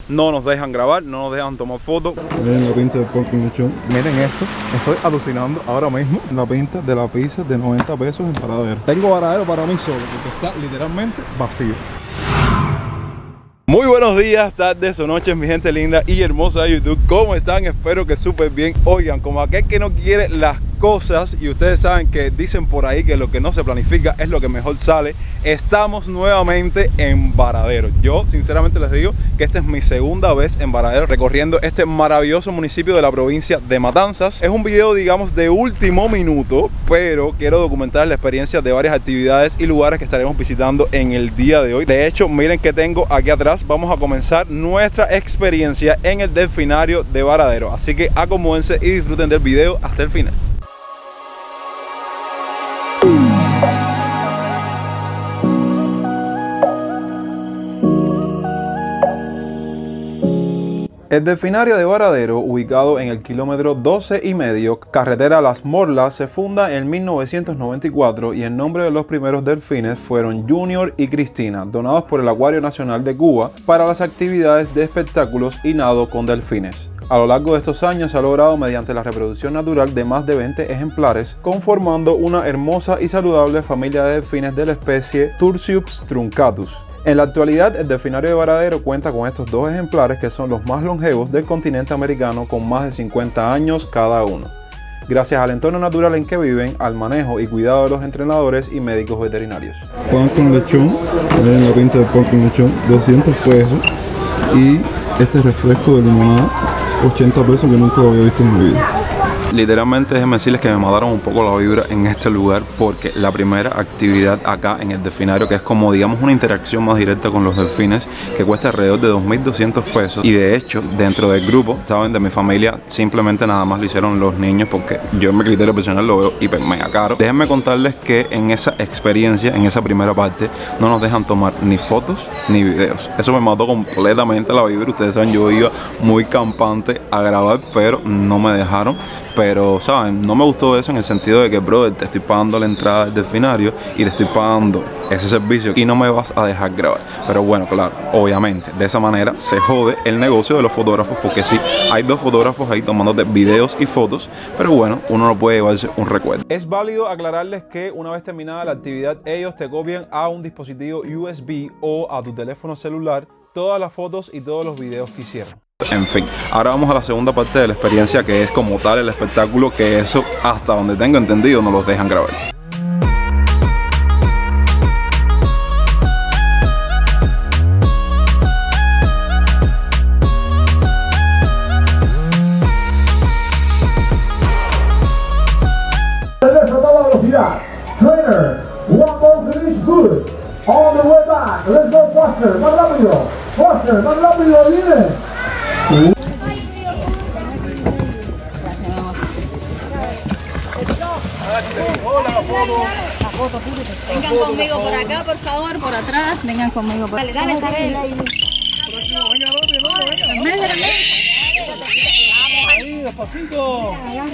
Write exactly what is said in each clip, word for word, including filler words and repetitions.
no nos dejan grabar, no nos dejan tomar fotos. Miren la pinta del pumpkin lechón. Miren esto, estoy alucinando ahora mismo. La pinta de la pizza de noventa pesos en Varadero. Tengo Varadero para mí solo porque está literalmente vacío. Muy buenos días, tardes o noches, mi gente linda y hermosa de YouTube. ¿Cómo están? Espero que súper bien. Oigan, como aquel que no quiere las cosas, y ustedes saben que dicen por ahí que lo que no se planifica es lo que mejor sale, estamos nuevamente en Varadero. Yo sinceramente les digo que esta es mi segunda vez en Varadero, recorriendo este maravilloso municipio de la provincia de Matanzas. Es un video, digamos, de último minuto, pero quiero documentar la experiencia de varias actividades y lugares que estaremos visitando en el día de hoy. De hecho, miren que tengo aquí atrás. Vamos a comenzar nuestra experiencia en el delfinario de Varadero, así que acomódense y disfruten del video hasta el final. El delfinario de Varadero, ubicado en el kilómetro doce y medio, carretera Las Morlas, se funda en mil novecientos noventa y cuatro y el nombre de los primeros delfines fueron Junior y Cristina, donados por el Acuario Nacional de Cuba para las actividades de espectáculos y nado con delfines. A lo largo de estos años se ha logrado mediante la reproducción natural de más de veinte ejemplares, conformando una hermosa y saludable familia de delfines de la especie Tursiops truncatus. En la actualidad, el delfinario de Varadero cuenta con estos dos ejemplares que son los más longevos del continente americano, con más de cincuenta años cada uno, gracias al entorno natural en que viven, al manejo y cuidado de los entrenadores y médicos veterinarios. Pan con lechón, miren la pinta del pan con lechón, doscientos pesos. Y este refresco de limonada, ochenta pesos, que nunca lo había visto en mi vida. Literalmente déjenme decirles que me mataron un poco la vibra en este lugar, porque la primera actividad acá en el delfinario, que es como digamos una interacción más directa con los delfines, que cuesta alrededor de dos mil doscientos pesos, y de hecho dentro del grupo, saben, de mi familia, simplemente nada más lo hicieron los niños, porque yo en mi criterio personal lo veo hiper mega caro. Déjenme contarles que en esa experiencia, en esa primera parte, no nos dejan tomar ni fotos ni videos. Eso me mató completamente la vibra. Ustedes saben, yo iba muy campante a grabar, pero no me dejaron. Pero, ¿saben? No me gustó eso en el sentido de que, brother, te estoy pagando la entrada del delfinario y te estoy pagando ese servicio y no me vas a dejar grabar. Pero bueno, claro, obviamente, de esa manera se jode el negocio de los fotógrafos, porque sí, hay dos fotógrafos ahí tomándote videos y fotos, pero bueno, uno no puede llevarse un recuerdo. Es válido aclararles que una vez terminada la actividad, ellos te copian a un dispositivo U S B o a tu teléfono celular todas las fotos y todos los videos que hicieron. En fin, ahora vamos a la segunda parte de la experiencia, que es como tal el espectáculo, que eso, hasta donde tengo entendido, no los dejan grabar. Regresa a toda velocidad. Trainer, one more finish, good. On the way back, let's go faster, más rápido, faster, más rápido, viene. Vengan conmigo por acá, por favor, por atrás. Vengan conmigo por acá. Dale, dale, dale. Ahí, despacito.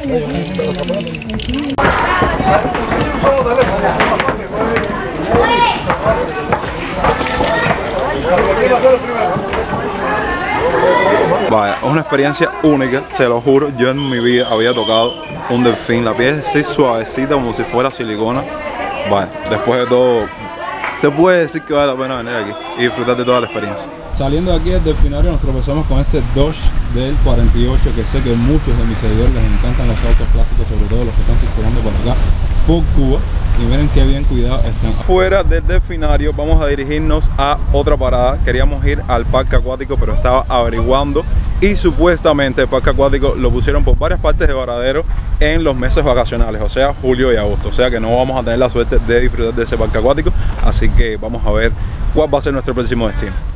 Vaya, es una experiencia única, se lo juro. Yo en mi vida había tocado un delfín. La piel es así suavecita, como si fuera silicona. Vaya, después de todo, se puede decir que vale la pena venir aquí y disfrutar de toda la experiencia. Saliendo de aquí del delfinario nos tropezamos con este Dodge del cuarenta y ocho, que sé que muchos de mis seguidores les encantan los autos clásicos, sobre todo los que están circulando por acá por Cuba. Y miren qué bien cuidados están. Fuera del delfinario vamos a dirigirnos a otra parada. Queríamos ir al parque acuático, pero estaba averiguando y supuestamente el parque acuático lo pusieron por varias partes de Varadero en los meses vacacionales, o sea, julio y agosto. O sea que no vamos a tener la suerte de disfrutar de ese parque acuático, así que vamos a ver cuál va a ser nuestro próximo destino.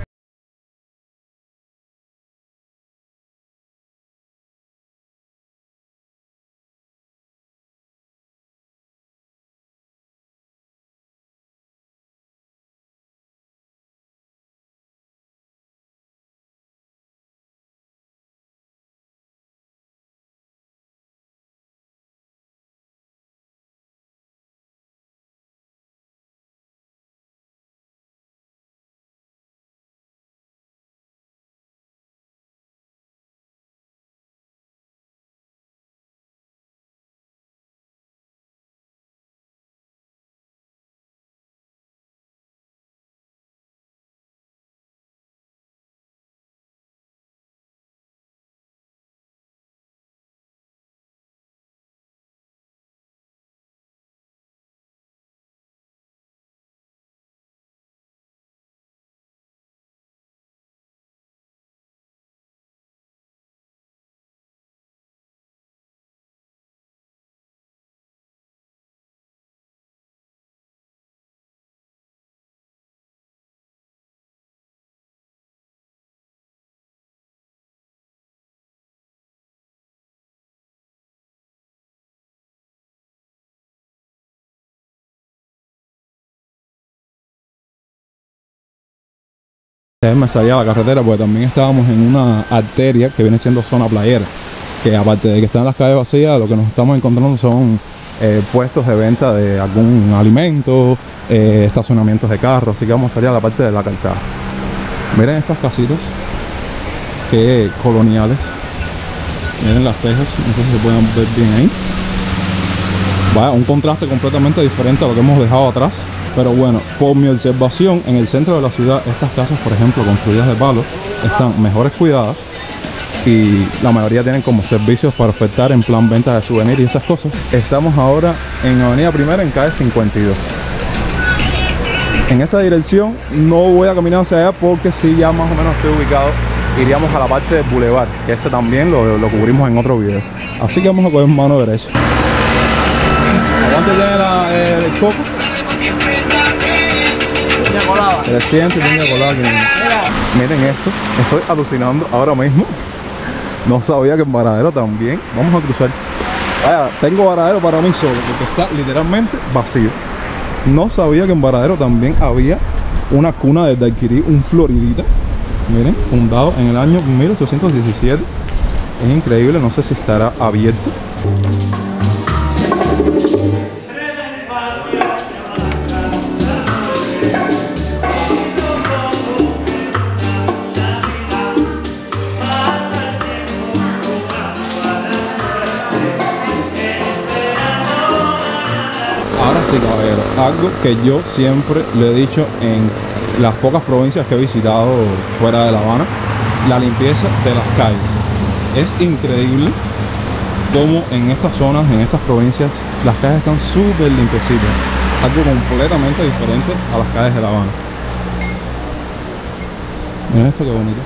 Me salía la carretera porque también estábamos en una arteria que viene siendo zona playera, que aparte de que están las calles vacías, lo que nos estamos encontrando son eh, puestos de venta de algún alimento, eh, estacionamientos de carros, así que vamos a salir a la parte de la calzada. Miren estas casitas, que coloniales. Miren las tejas, no sé si se pueden ver bien ahí. Vaya, un contraste completamente diferente a lo que hemos dejado atrás. Pero bueno, por mi observación, en el centro de la ciudad, estas casas, por ejemplo, construidas de palo, están mejores cuidadas y la mayoría tienen como servicios para ofertar en plan venta de souvenirs y esas cosas. Estamos ahora en Avenida Primera, en calle cincuenta y dos. En esa dirección no voy a caminar hacia allá porque sí, ya más o menos estoy ubicado. Iríamos a la parte del Boulevard, que ese también lo, lo cubrimos en otro video. Así que vamos a coger mano derecha. ¿Cuánto tiene la, eh, el coco? trescientos y piña colada. Miren esto, estoy alucinando ahora mismo. No sabía que en Varadero también. Vamos a cruzar. Vaya, tengo Varadero para mí solo, porque está literalmente vacío. No sabía que en Varadero también había una cuna desde adquirir un Floridita. Miren, fundado en el año mil ochocientos diecisiete. Es increíble, no sé si estará abierto. Ahora sí, caballero, algo que yo siempre le he dicho en las pocas provincias que he visitado fuera de La Habana, la limpieza de las calles. Es increíble cómo en estas zonas, en estas provincias, las calles están súper limpiecitas. Algo completamente diferente a las calles de La Habana. Miren esto, qué bonito.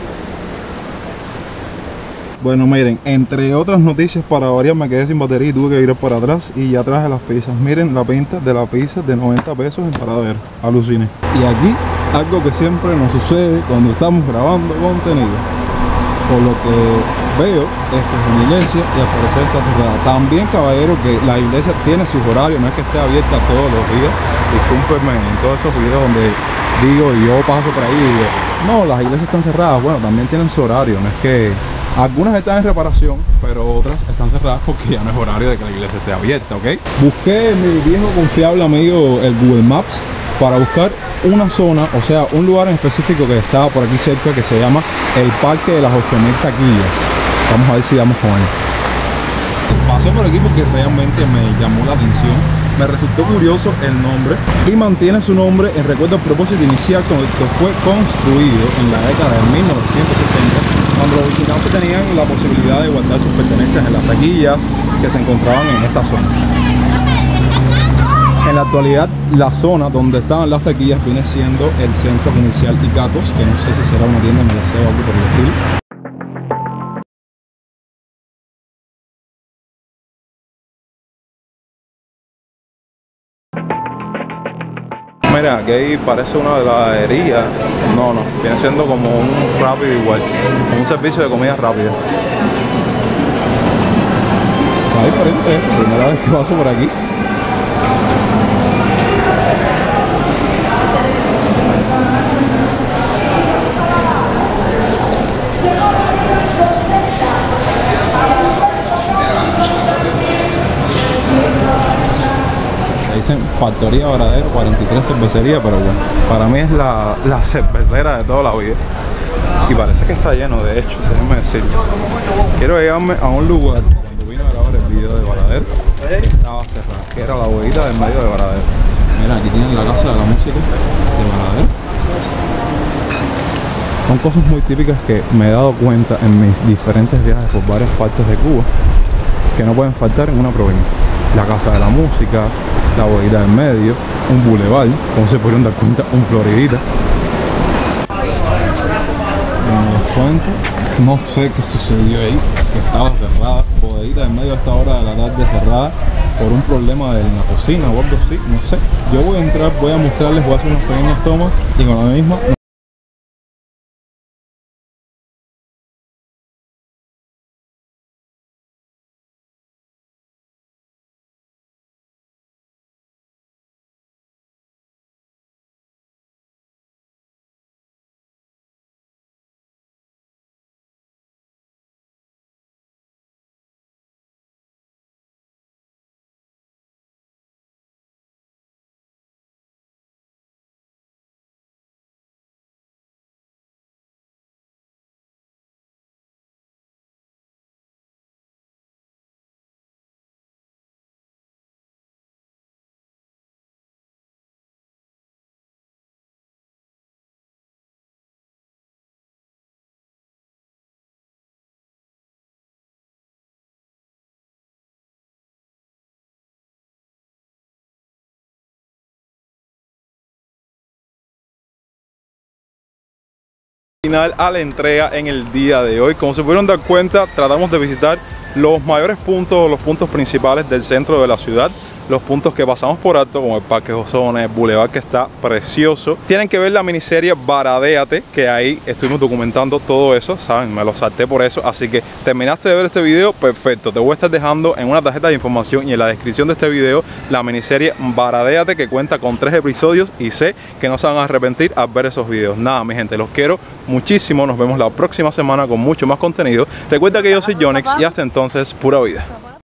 Bueno, miren, entre otras noticias, para variar me quedé sin batería y tuve que ir para atrás y ya traje las pizzas. Miren la pinta de la pizza de noventa pesos en Varadero. Aluciné. Y aquí, algo que siempre nos sucede cuando estamos grabando contenido. Por lo que veo, esto es una iglesia y al parecer está cerrada. También, caballero, que la iglesia tiene sus horarios, no es que esté abierta todos los días. Discúlpenme en todos esos videos donde digo y yo paso por ahí y digo, no, las iglesias están cerradas. Bueno, también tienen su horario, no es que... Algunas están en reparación, pero otras están cerradas porque ya no es horario de que la iglesia esté abierta, ¿ok? Busqué en mi viejo confiable amigo el Google Maps para buscar una zona, o sea, un lugar en específico que estaba por aquí cerca que se llama el Parque de las ocho mil Taquillas. Vamos a ver si damos con él. Pasé por aquí porque realmente me llamó la atención. Me resultó curioso el nombre y mantiene su nombre en recuerdo al propósito inicial con el que fue construido en la década de mil novecientos sesenta, cuando los visitantes tenían la posibilidad de guardar sus pertenencias en las taquillas que se encontraban en esta zona. En la actualidad, la zona donde estaban las taquillas viene siendo el centro comercial Icatos, que no sé si será una tienda de Melaceo o algo por el estilo. Mira, aquí parece una heladería. No, no, viene siendo como un rápido igual, como un servicio de comida rápida. Está diferente, ¿eh? Primera vez que paso por aquí. Dicen Factoría Varadero cuarenta y tres cervecería, pero bueno, para mí es la, la cervecera de toda la vida. Y parece que está lleno, de hecho, déjenme decirlo. Quiero llegarme a un lugar, cuando vine a grabar el video de Varadero, que estaba cerrado, que era la bodeguita del medio de Varadero. Mira, aquí tienen la casa de la música de Varadero. Son cosas muy típicas que me he dado cuenta en mis diferentes viajes por varias partes de Cuba, que no pueden faltar en una provincia. La casa de la música, la bodeguita del medio, un boulevard, como se pudieron dar cuenta, un Floridita. Como les cuento, no sé qué sucedió ahí, que estaba cerrada, bodeguita del medio a esta hora de la tarde cerrada por un problema en la cocina o algo así, no sé. Yo voy a entrar, voy a mostrarles, voy a hacer unas pequeñas tomas y con la misma final a la entrega en el día de hoy. Como se pudieron dar cuenta, tratamos de visitar los mayores puntos, los puntos principales del centro de la ciudad. Los puntos que pasamos por alto, como el Parque Josones, el Boulevard, que está precioso. Tienen que ver la miniserie Baradéate, que ahí estuvimos documentando todo eso, ¿saben? Me lo salté por eso. Así que terminaste de ver este video, perfecto. Te voy a estar dejando en una tarjeta de información y en la descripción de este video la miniserie Baradéate, que cuenta con tres episodios y sé que no se van a arrepentir al ver esos videos. Nada, mi gente, los quiero muchísimo. Nos vemos la próxima semana con mucho más contenido. Recuerda que yo soy Yonex y hasta entonces, pura vida.